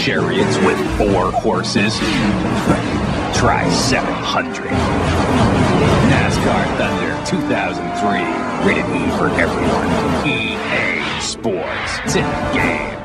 chariots with 4 horses? Try 700. NASCAR Thunder 2003. Rated E for everyone. EA Sports. It's in the game.